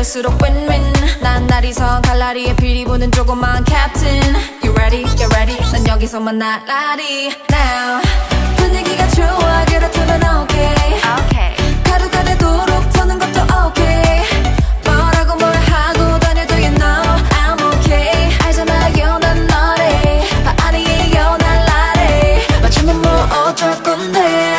갈수록 win-win. 난 날이선 칼라리에 피리 부는 조그만 캡틴. You ready? Get ready? 난 여기서만 날라리 now. 분위기가 좋아 그렇다면 okay. 하루가 되도록 터는 것도 okay. 뭐라고 뭘 하고 다녀도 you know I'm okay. 알잖아요 난 너래 아니에요 날 나래 맞추면 뭐 어쩔 건데.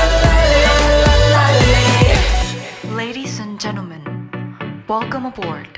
Ladies and gentlemen, welcome aboard.